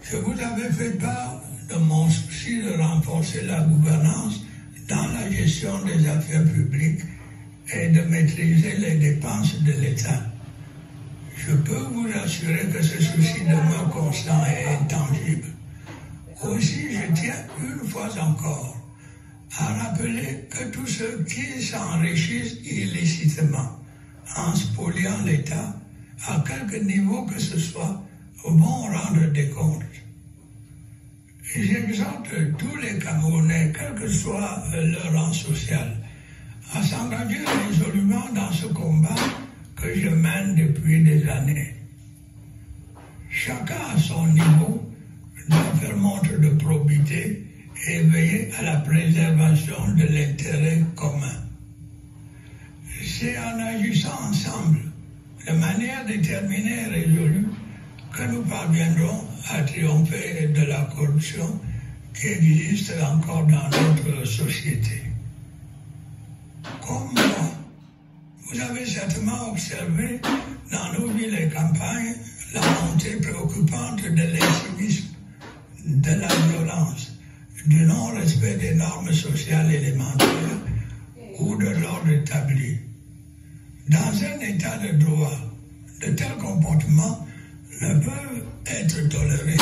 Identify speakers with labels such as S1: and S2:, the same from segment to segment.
S1: Je vous avais fait part de mon souci de renforcer la gouvernance dans la gestion des affaires publiques et de maîtriser les dépenses de l'État. Je peux vous assurer que ce souci demeure constant et intangible. Aussi, je tiens une fois encore à rappeler que tous ceux qui s'enrichissent illicitement en spoliant l'État, à quelque niveau que ce soit, vont rendre des comptes. J'exhorte tous les Camerounais, quel que soit leur rang social, à s'engager résolument dans ce combat que je mène depuis des années. Chacun à son niveau doit faire montre de probité et veiller à la préservation de l'intérêt commun. C'est en agissant ensemble, de manière déterminée et résolue, que nous parviendrons à triompher de la corruption qui existe encore dans notre société. Comme moi, vous avez certainement observé dans nos villes et campagnes la montée préoccupante de l'incivisme, de la violence, du non-respect des normes sociales élémentaires ou de l'ordre établi. Dans un état de droit, de tels comportements ne peuvent être tolérés.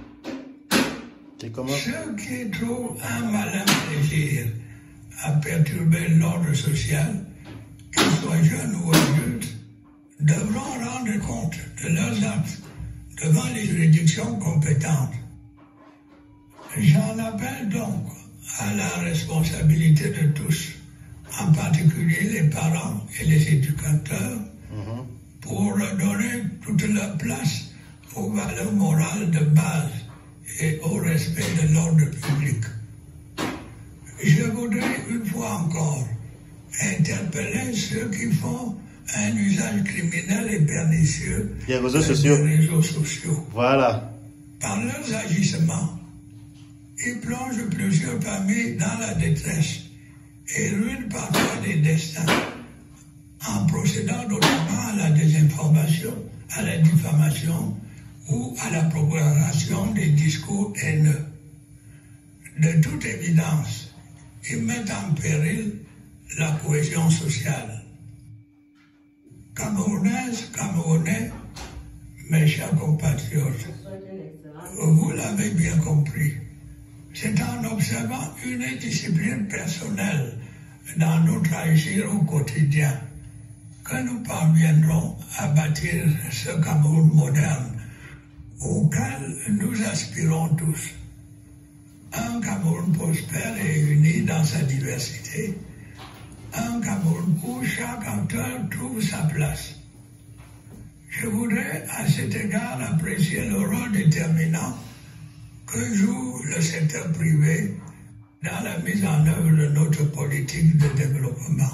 S1: Ceux qui trouvent un malin plaisir à perturber l'ordre social, qu'ils soient jeunes ou adultes, devront rendre compte de leurs actes devant les juridictions compétentes. J'en appelle donc à la responsabilité de tous, en particulier les parents et les éducateurs, pour donner toute leur place aux valeurs morales de base et au respect de l'ordre public. Je voudrais une fois encore interpeller ceux qui font un usage criminel et pernicieux
S2: des réseaux sociaux. Voilà.
S1: Par leurs agissements, ils plongent plusieurs familles dans la détresse et ruinent parfois des destins en procédant notamment à la désinformation, à la diffamation ou à la propagation des discours haineux. De toute évidence, ils mettent en péril la cohésion sociale. Camerounaises, Camerounais, mes chers compatriotes, vous l'avez bien compris, c'est en observant une discipline personnelle dans notre agir au quotidien que nous parviendrons à bâtir ce Cameroun moderne auquel nous aspirons tous. Un Cameroun prospère et uni dans sa diversité. Un Cameroun où chaque acteur trouve sa place. Je voudrais à cet égard apprécier le rôle déterminant que joue le secteur privé dans la mise en œuvre de notre politique de développement.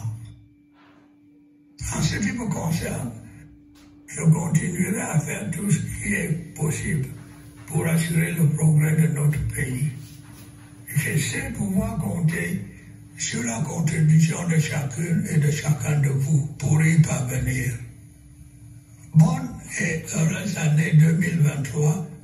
S1: En ce qui me concerne, je continuerai à faire tout ce qui est possible pour assurer le progrès de notre pays. Je sais pouvoir compter sur la contribution de chacune et de chacun de vous pour y parvenir. Bonne et heureuse année 2023